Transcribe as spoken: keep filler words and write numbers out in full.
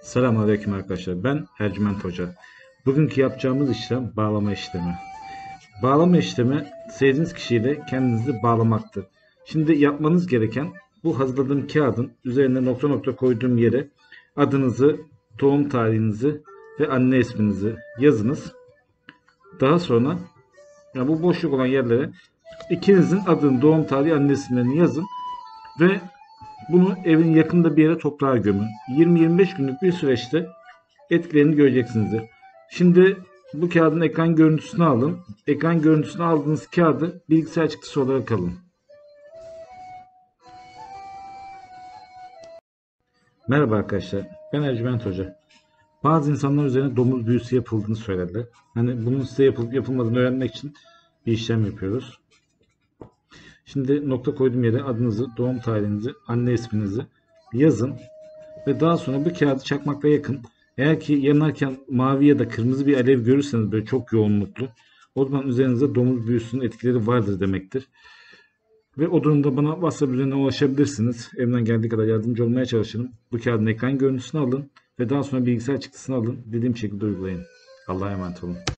Selamünaleyküm arkadaşlar. Ben Ercüment Hoca. Bugünkü yapacağımız işlem bağlama işlemi. Bağlama işlemi sevdiğiniz kişiyle kendinizi bağlamaktır. Şimdi yapmanız gereken bu hazırladığım kağıdın üzerine nokta nokta koyduğum yere adınızı, doğum tarihinizi ve anne isminizi yazınız. Daha sonra yani bu boşluk olan yerlere ikinizin adını, doğum tarihi, anne isimlerini yazın ve bunu evin yakında bir yere toprağa gömün. yirmi yirmi beş günlük bir süreçte etkilerini göreceksinizdir. Şimdi bu kağıdın ekran görüntüsünü alın. Ekran görüntüsünü aldığınız kağıdı bilgisayar çıktısı olarak alın. Merhaba arkadaşlar. Ben Ercüment Hoca. Bazı insanlar üzerine domuz büyüsü yapıldığını söylediler. Hani bunun size yapılıp yapılmadığını öğrenmek için bir işlem yapıyoruz. Şimdi nokta koyduğum yere adınızı, doğum tarihinizi, anne isminizi yazın ve daha sonra bu kağıdı çakmakla yakın. Eğer ki yanarken mavi ya da kırmızı bir alev görürseniz böyle çok yoğunluklu, o zaman üzerinizde domuz büyüsünün etkileri vardır demektir. Ve o durumda bana WhatsApp üzerinden ulaşabilirsiniz. Elimden geldiği kadar yardımcı olmaya çalışırım. Bu kağıdın ekran görüntüsünü alın ve daha sonra bilgisayar çıktısını alın. Dediğim şekilde uygulayın. Allah'a emanet olun.